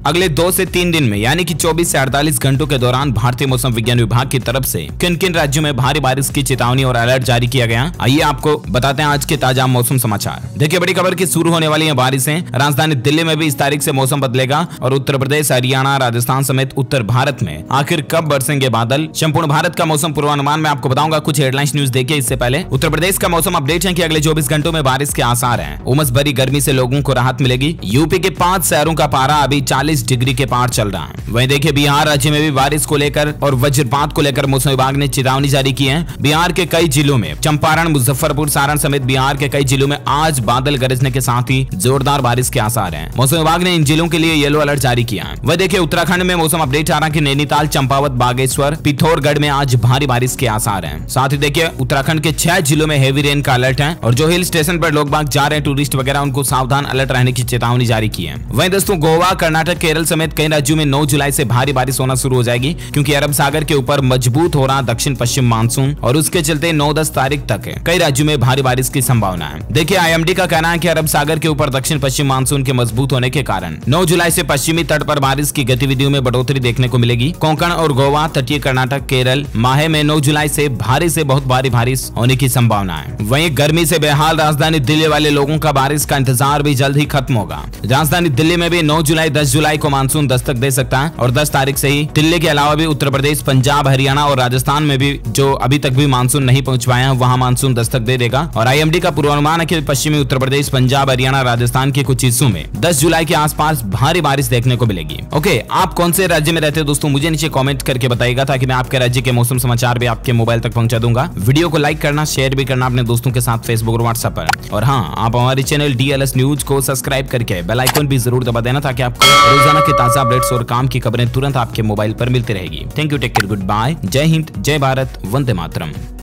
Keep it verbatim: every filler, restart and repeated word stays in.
अगले दो से तीन दिन में यानी कि चौबीस से अड़तालीस घंटों के दौरान भारतीय मौसम विज्ञान विभाग की तरफ से किन किन राज्यों में भारी बारिश की चेतावनी और अलर्ट जारी किया गया। आइए आपको बताते हैं आज के ताजा मौसम समाचार। देखिए, बड़ी खबर की शुरू होने वाली है बारिशें। राजधानी दिल्ली में भी इस तारीख से मौसम बदलेगा और उत्तर प्रदेश, हरियाणा, राजस्थान समेत उत्तर भारत में आखिर कब बरसेंगे बादल। संपूर्ण भारत का मौसम पूर्वानुमान में आपको बताऊंगा। कुछ हेडलाइंस न्यूज देखिए इससे पहले। उत्तर प्रदेश का मौसम अपडेट है कि अगले चौबीस घंटों में बारिश के आसार हैं। उमस भरी गर्मी से लोगों को राहत मिलेगी। यूपी के पांच शहरों का पारा अभी चालीस डिग्री के पार चल रहा है। वहीं देखिए, बिहार राज्य में भी बारिश को लेकर और वज्रपात को लेकर मौसम विभाग ने चेतावनी जारी की है। बिहार के कई जिलों में चंपारण, मुजफ्फरपुर, सारण समेत बिहार के कई जिलों में आज बादल गरजने के साथ ही जोरदार बारिश के आसार हैं। मौसम विभाग ने इन जिलों के लिए येलो अलर्ट जारी किया है। वह देखिए, उत्तराखंड में मौसम अपडेट आ रहा है कि नैनीताल, चंपावत, बागेश्वर, पिथौरगढ़ में आज भारी बारिश के आसार हैं। साथ ही देखिए, उत्तराखंड के छह जिलों में हेवी रेन का अलर्ट है और जो हिल स्टेशन पर लोग बाग जा रहे हैं, टूरिस्ट वगैरह, उनको सावधान अलर्ट रहने की चेतावनी जारी की है। वहीं दोस्तों, गोवा, कर्नाटक, केरल समेत कई राज्यों में नौ जुलाई से भारी बारिश होना शुरू हो जाएगी क्योंकि अरब सागर के ऊपर मजबूत हो रहा दक्षिण पश्चिम मानसून और उसके चलते नौ दस तारीख तक कई राज्यों में भारी बारिश की संभावना है। देखिए, आईएमडी का कहना है कि अरब सागर के ऊपर दक्षिण पश्चिम मानसून के मजबूत होने के कारण नौ जुलाई से पश्चिमी तट पर बारिश की गतिविधियों में बढ़ोतरी देखने को मिलेगी। कोंकण और गोवा, तटीय कर्नाटक, केरल, माहे में नौ जुलाई से भारी से बहुत भारी बारिश होने की संभावना है। वहीं गर्मी से बेहाल राजधानी दिल्ली वाले लोगों का बारिश का इंतजार भी जल्द ही खत्म होगा। राजधानी दिल्ली में भी नौ जुलाई, दस जुलाई को मानसून दस्तक दे सकता है और दस तारीख से ही दिल्ली के अलावा भी उत्तर प्रदेश, पंजाब, हरियाणा और राजस्थान में भी जो अभी तक भी मानसून नहीं पहुंच पाए हैं, वहां मानसून दस्तक दे देगा। और आईएमडी का पूर्वानुमान है कि पश्चिमी उत्तर प्रदेश, पंजाब, हरियाणा, राजस्थान के कुछ हिस्सों में दस जुलाई के आसपास भारी बारिश देखने को मिलेगी। ओके, आप कौन से राज्य में रहते हो दोस्तों, मुझे नीचे कमेंट करके बताइएगा ताकि मैं आपके राज्य के मौसम समाचार भी आपके मोबाइल तक पहुंचा दूंगा। वीडियो को लाइक करना, शेयर भी करना अपने दोस्तों के साथ फेसबुक और व्हाट्सएप पर। और हाँ, आप हमारे चैनल डीएलएस न्यूज को सब्सक्राइब करके बेल आइकन भी जरूर दबा देना ताकि आपको रोजाना के ताजा अपडेट्स और काम की खबरें तुरंत आपके मोबाइल पर मिलती रहेगी। Thank you, take care, good bye, जय हिंद, जय भारत, वंदे मातरम।